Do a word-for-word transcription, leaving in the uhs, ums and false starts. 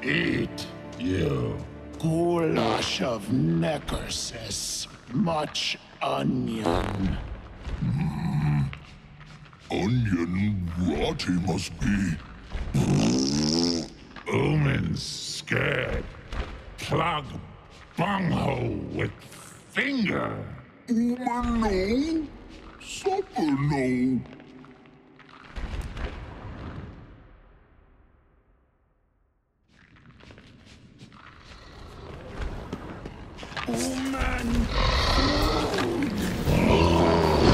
Eat, you. Goulash of necrosis. Much onion. Onion rot he must be. Omen's scared. Plug bunghole with finger. Omen no. Supper no. Omen.